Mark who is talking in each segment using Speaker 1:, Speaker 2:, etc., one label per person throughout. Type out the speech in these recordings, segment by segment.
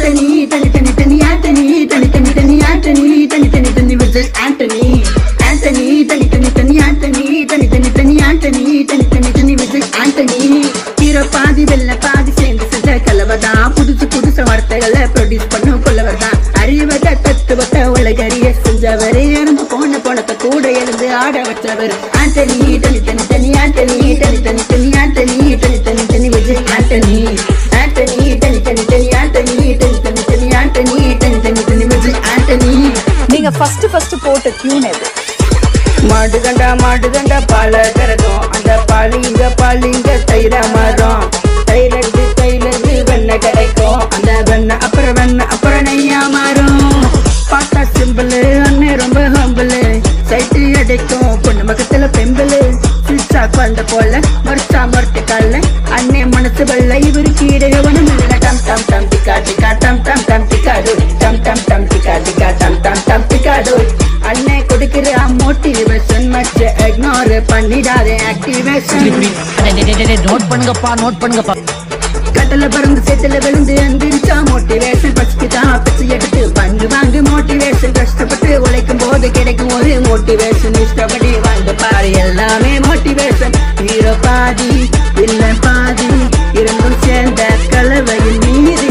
Speaker 1: ஆண்டனி தனி தனி தனி ஆண்டனி தனி தனி தனி ஆண்டனி தனி தனி தனி விஜய் ஆண்டனி ஆண்டனி தனி தனி தனி ஆண்டனி தனி தனி தனி ஆண்டனி தனி தனி தனி விஜய் ஆண்டனி ஹீரோ பாதி வெள்ள பாதி சேர்ந்து செஞ்ச கலவதான் புதுசு புதுசு வார்த்தைகளை ப்ரொடியூஸ் பண்ணும் கொள்ளவர்தான் அறிவத தத்துவத்தை உலகறிய செஞ்சவர் இருந்து போன போனத்தை கூட எழுந்து ஆட வச்சவர் ஆண்டனி தனி தனி தனி ஆண்டனி தனி தனி தனி ஆண்டனி தனி தனி தனி விஜய் ஆண்டனி ஆண்டனி தனி தனி தனி ஆண்டனி தனி தனி தனி ஆண்டனி தனி தனி தனி விஜய் ஆண்டனி.
Speaker 2: நீங்க ஃபர்ஸ்ட் போட்ட டியூன் எது?
Speaker 1: மாடுகண்டா பால கரகம் அந்த பாலிங்க தயிரா மாறும் தைலது வெண்ண கிடைக்கும் அந்த வெண்ண அப்புறம் நெய்யா மாறும் பாட்டா சிம்பிள் அண்ணே ரொம்ப ஹம்பிள் சைட்டு அடைக்கும் பொண்ணு மகத்துல பெம்பிள் சிச்சா குழந்த போல மறுத்து கால அண்ணே மனசு வெள்ள இவருக்கு இடையவனும் இல்லை டம் டம் டம் டிக்கா டிக்கா டம் டம் டம் டிக்காடு டம் டம் டம் டிக்கா டிக்கா டம் டம் டம் டிக்காடு அண்ணே கொடுக்கிற மோட்டிவேஷன் மச்ச இக்னோர் பண்ணிடாதே ஆக்டிவேஷன்.
Speaker 3: நோட் பண்ணுங்கப்பா
Speaker 1: கட்டல பறந்து சேத்துல விழுந்து அந்திரிச்சா மோட்டிவேஷன் பச்சுக்குதான் பச்சு எடுத்து பங்கு வாங்கு மோட்டிவேஷன் கஷ்டப்பட்டு உழைக்கும் போது கிடைக்கும் ஒரு மோட்டிவேஷன் இஷ்டப்படி வாழ்ந்து பாரு எல்லாமே மோட்டிவேஷன் ஹீரோ பாதி இல்ல பாதி இரண்டும் சேர்ந்த கலவையில் மீறி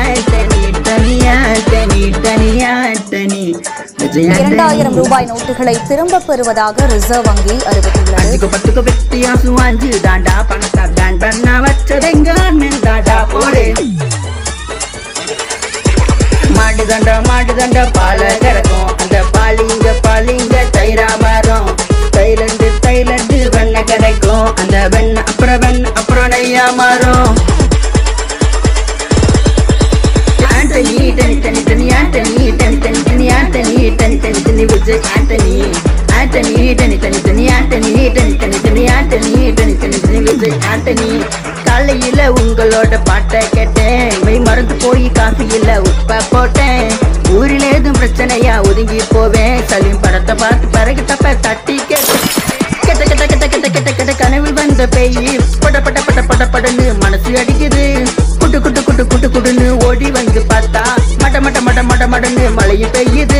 Speaker 1: தனி
Speaker 2: 2000 ரூபாய் நோட்டுகளை திரும்ப பெறுவதாக ரிசர்வ் வங்கி அறிவித்துள்ளது.
Speaker 1: 10 வித்தியாசம் 5 தாண்டா பணத்தை பேன் பண்ண வச்சதெங்க தாண்டா போடு மாடுதண்டா பால கறக்கும் அந்த பாலிங்க தயிரா மாறும் தைலண்டு வெண்ண கிடைக்கும் அந்த வெண்ண அப்புறம் நெய்யா மாறும் ஆண்டனி தனி தனி தனி ஆண்டனி தனி தனி தனி ஆண்டனி தனி தனி தனி விஜய் ஆண்டனி ஆண்டனி தனி தனி தனி ஆண்டனி தனி தனி தனி ஆண்டனி தனி தனி தனி விஜய் ஆண்டனி. காலையில உங்களோட பாட்டை கேட்டேன் மெய் மறந்து போய் காஃபியில உப்ப போட்டேன் ஊரில் ஏதும் பிரச்சனையா ஒதுங்கி போவேன் சலீம் படத்தை பார்த்து பிறகு தப்ப தட்டி கெட்ட கனவில் வந்த பேயி படன்னு மனசு அடிக்குது குட்டுன்னு ஓடி வந்து பார்த்தா மடன்னு மழையும் பெய்யுது.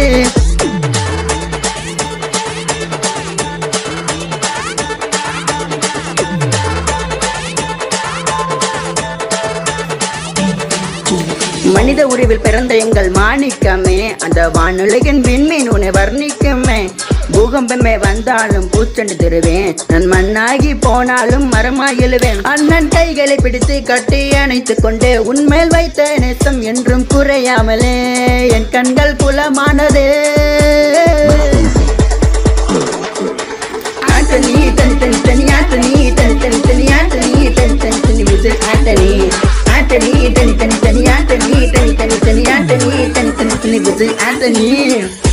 Speaker 1: மனித உருவில் பிறந்த எங்கள் மாணிக்கமே அந்த வானுலகின் விண்மீன் உன்னை வர்ணிக்குமே பூகம்பமே வந்தாலும் பூச்செண்டு தருவேன் நான் மண்ணாகி போனாலும் மரமாய் எழுவேன் அண்ணன் கைகளை பிடித்து கட்டி அணைத்துக் கொண்டு உன்மேல் வைத்த நேசம் என்றும் குறையாமலே என் கண்கள் புலமானதே ஆண்டனி தனி தனி தனி ஆண்டனி தனி தனி தனி ஆண்டனி தனி தனி தனி விஜய் ஆண்டனி ஆண்டனி தனி தனி தனி ஆண்டனி தனி தனி தனி ஆண்டனி தனி தனி தனி விஜய் ஆண்டனி.